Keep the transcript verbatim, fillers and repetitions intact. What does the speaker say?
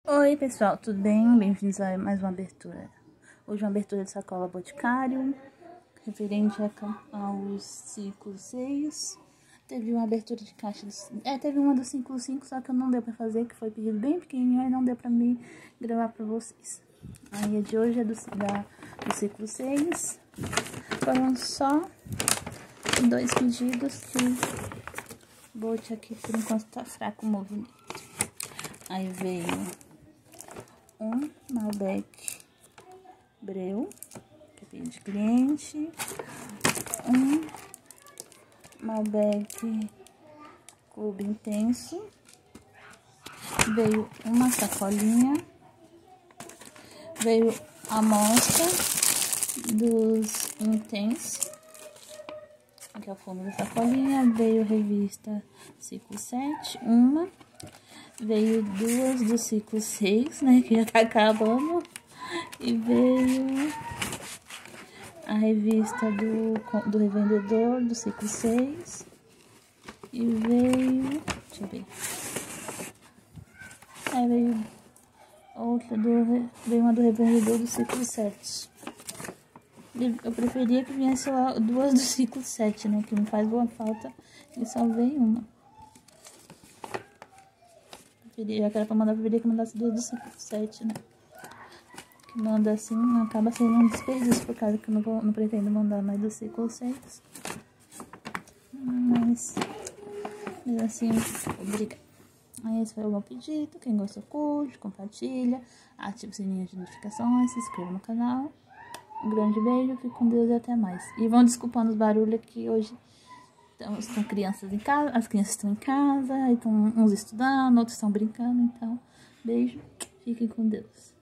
Oi pessoal, tudo bem? Bem-vindos a mais uma abertura. Hoje uma abertura de sacola Boticário, referente aos ciclos seis. Teve uma abertura de caixa, é, teve uma do ciclo cinco, só que eu não deu pra fazer, que foi pedido bem pequenininho, e não deu pra mim gravar pra vocês. Aí a de hoje é do, da, do ciclo seis. Foram só dois pedidos que o Bot aqui por enquanto tá fraco o movimento. Aí veio um Malbec Breu, que é pedido de cliente, um Malbec Clube Intenso, veio uma sacolinha, veio a amostra dos Intense, aqui é o fundo da sacolinha, veio revista Ciclo sete, uma, veio duas do ciclo seis, né, que já tá acabando, e veio a revista do, do revendedor do ciclo seis, e veio, deixa eu ver, aí veio outra do, veio uma do revendedor do ciclo sete. Eu preferia que viesse duas do ciclo sete, né, que me faz boa falta, e só veio uma. Já que era pra mandar, eu preferia que mandasse duas do ciclo sete, né? Que manda assim, acaba sendo um desperdício, por causa que eu não, vou, não pretendo mandar mais do ciclo seis. Mas, mas assim, obrigada. Aí esse foi o meu pedido. Quem gostou, curte, compartilha, ative o sininho de notificações, se inscreva no canal. Um grande beijo, fique com Deus e até mais. E vão desculpando os barulhos aqui hoje. Então, estão crianças em casa, as crianças estão em casa, aí estão uns estudando, outros estão brincando, então, beijo, fiquem com Deus.